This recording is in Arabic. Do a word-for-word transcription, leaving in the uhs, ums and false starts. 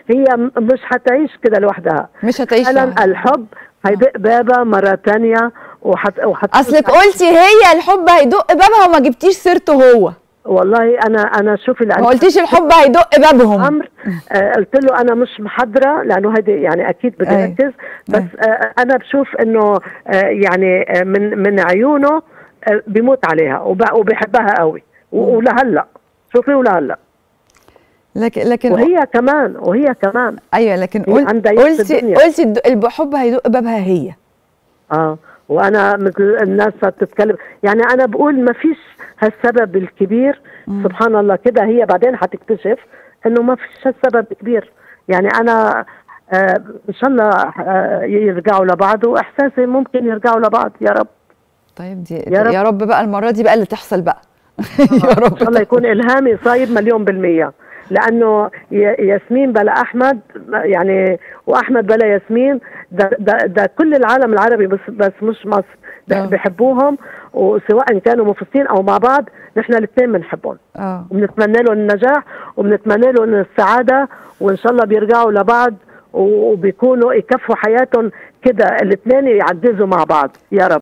هي مش هتعيش كده لوحدها، مش هتعيش فعلا لوحدها. الحب هيدق بابها مره ثانيه وحت... وحت... اصلك قلتي هي الحب هيدق بابها وما جبتيش سيرته هو. والله انا انا شوفي ما قلتيش الحب هيدق بابهم. عمرو آه قلت له انا مش محضره لانه هيدي يعني اكيد بدي اركز، بس آه انا بشوف انه آه يعني آه من من عيونه آه بيموت عليها وبحبها قوي ولهلا شوفي ولهلا. لكن لكن وهي كمان وهي كمان ايوه لكن قلت قلتي قلتي الحب هيدق بابها هي. اه وانا مثل الناس بتتكلم يعني انا بقول ما فيش هالسبب الكبير. مم. سبحان الله كده هي بعدين حتكتشف انه ما فيش هالسبب الكبير. يعني انا آه ان شاء الله آه يرجعوا لبعض، واحساسي ممكن يرجعوا لبعض يا رب. طيب دي يا رب, يا رب بقى المره دي بقى اللي تحصل بقى. يا رب ان شاء الله يكون الهامي صايب مليون بالمية، لانه ياسمين بلا احمد يعني واحمد بلا ياسمين ده, ده, ده كل العالم العربي بس بس مش مصر بحبوهم، وسواء كانوا منفصلين او مع بعض نحن الاثنين بنحبهم وبنتمنى لهم النجاح وبنتمنى لهم السعاده، وان شاء الله بيرجعوا لبعض وبيكونوا يكفوا حياتهم كده الاثنين يعجزوا مع بعض يا رب.